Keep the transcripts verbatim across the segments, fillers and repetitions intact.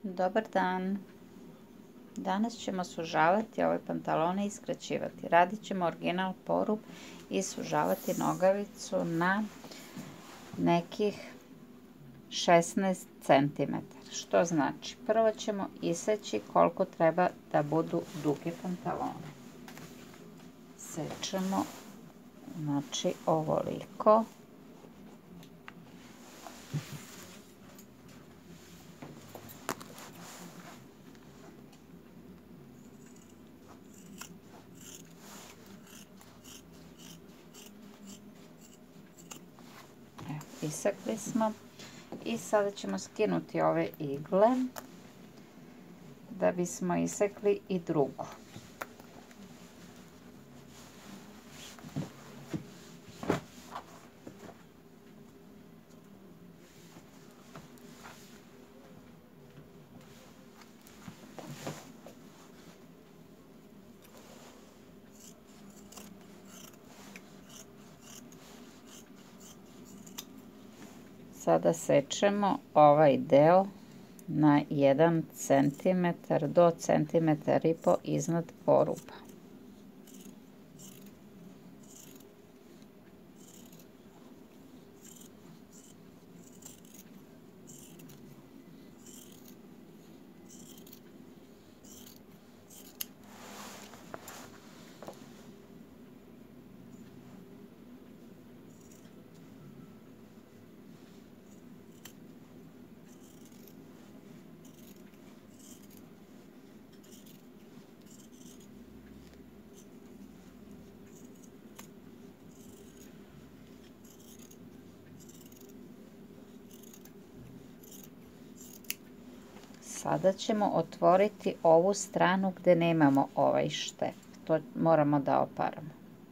Dobar dan. Danas ćemo sužavati ove pantalone i skraćivati. Radit ćemo original porub i sužavati nogavicu na nekih šesnaest centimetara. Što znači, prvo ćemo iseći koliko treba da budu duge pantalone. Sečemo, znači, ovoliko. Isekli smo i sada ćemo skinuti ove igle da bismo isekli i drugu. Sada sečemo ovaj deo na jedan centimetar do centimetar i po iznad poruba. Sada ćemo otvoriti ovu stranu gdje nemamo ovaj štep. To moramo da oparamo.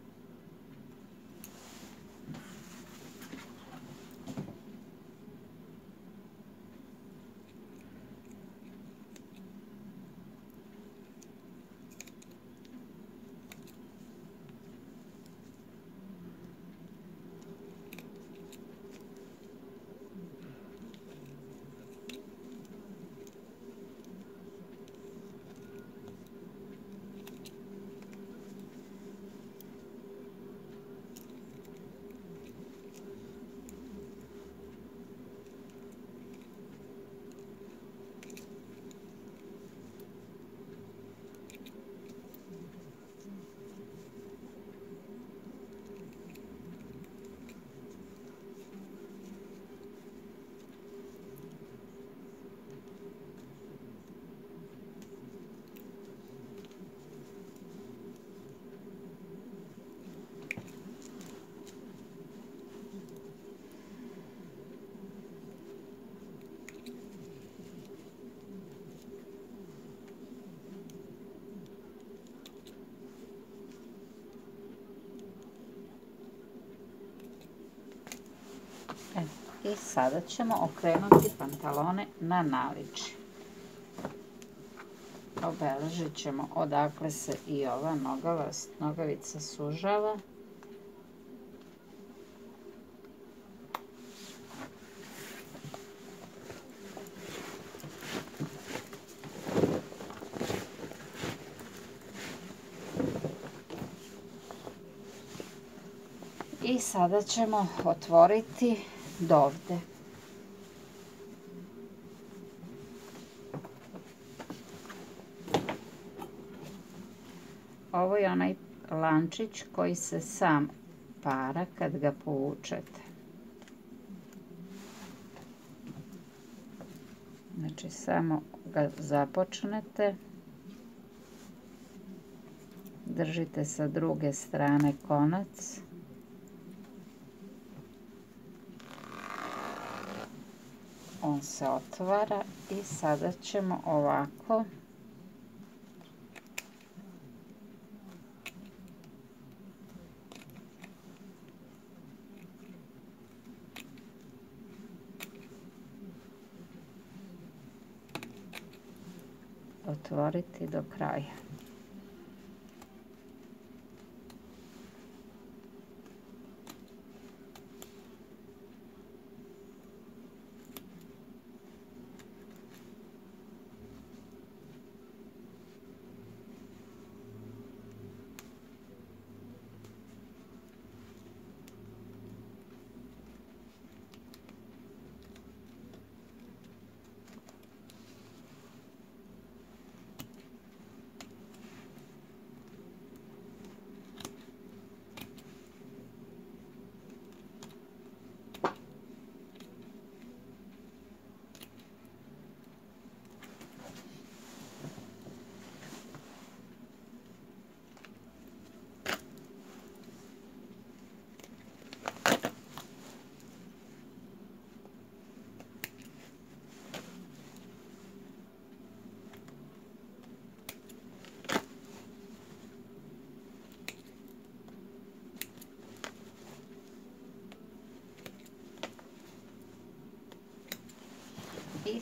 I sada ćemo okrenuti pantalone na naličje. Obeležit ćemo odakle se i ova nogavica sužava. I sada ćemo otvoriti dovde. Ovo je onaj lančić koji se sam para kad ga povučete. Znači samo ga započnete. Držite sa druge strane konac. On se otvara i sada ćemo ovako otvoriti do kraja.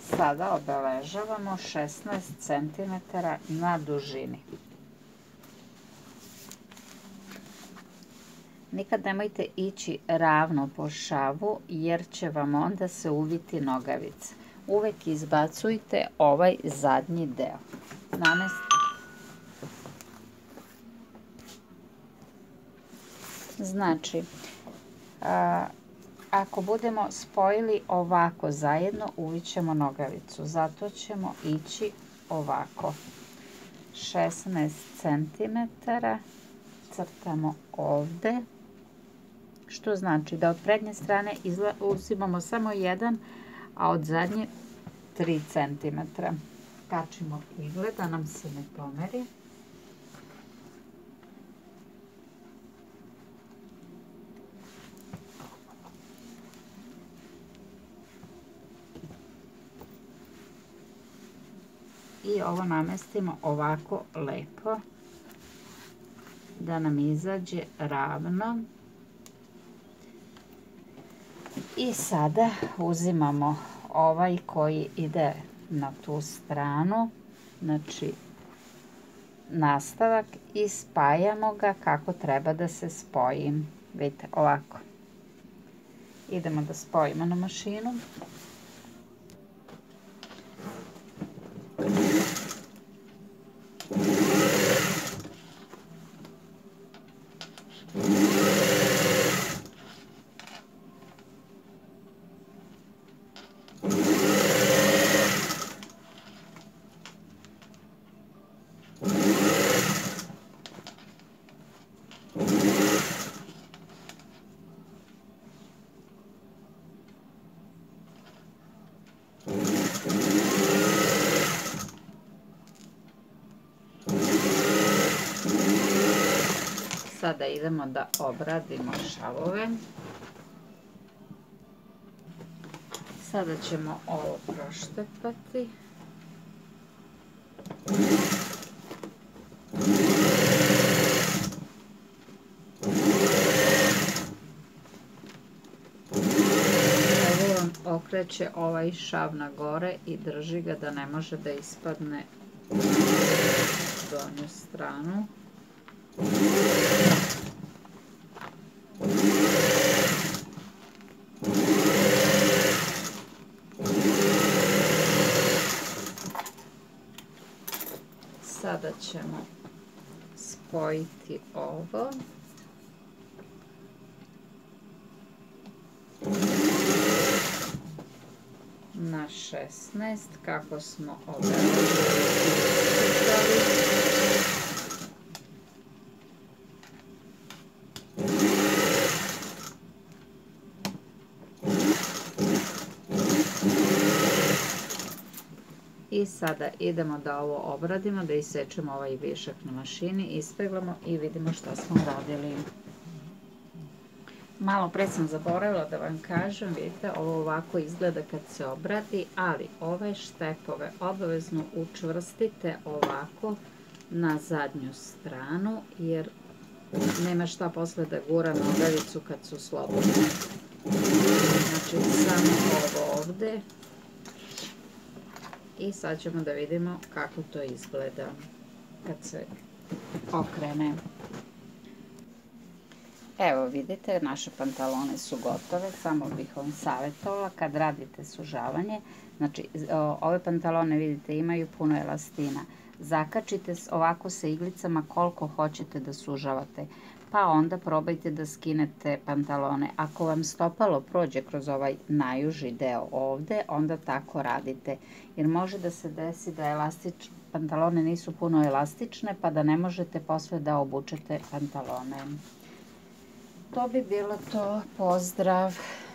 sada obeležavamo šesnaest centimetara na dužini. Nikad nemojte ići ravno po šavu jer će vam onda se uviti nogavica. Uvek izbacujte ovaj zadnji deo. Nanesti. Znači, a, ako budemo spojili ovako zajedno, uvit ćemo nogavicu. Zato ćemo ići ovako. šesnaest centimetara crtamo ovde. Što znači da od prednje strane uzimamo samo jedan, a od zadnje tri centimetra. Kačimo igle da nam se ne pomeri. I ovo namestimo ovako lepo da nam izađe ravno. I sada uzimamo ovaj koji ide na tu stranu, znači nastavak, i spajamo ga kako treba da se spoji. Vidite, ovako. Idemo da spojimo na mašinu. Sada idemo da obradimo šavove. Sada ćemo ovo proštepati. Ovo vam okreće ovaj šav na gore i drži ga da ne može da ispadne u donju stranu. Sada ćemo spojiti ovo. Na šesnaest kako smo obeležili. I sada idemo da ovo obradimo, da isečemo ovaj višak na mašini, ispeglamo i vidimo šta smo radili. Malo pre sam zaboravila da vam kažem, vidite, ovo ovako izgleda kad se obradi, ali ove štepove obavezno učvrstite ovako na zadnju stranu, jer nema šta posle da gura nogavicu kad su slobodne. Znači, samo ovo ovde. I sad ćemo da vidimo kako to izgleda kad se okrene. Evo vidite, naše pantalone su gotove, samo bih vam savjetovala kad radite sužavanje. Znači, ove pantalone vidite imaju puno elastina. Zakačite ovako sa iglicama koliko hoćete da sužavate. Pa onda probajte da skinete pantalone. Ako vam stopalo prođe kroz ovaj najuži deo ovde, onda tako radite. Jer može da se desi da elastič, pantalone nisu puno elastične, pa da ne možete posle da obučete pantalone. To bi bilo to. Pozdrav!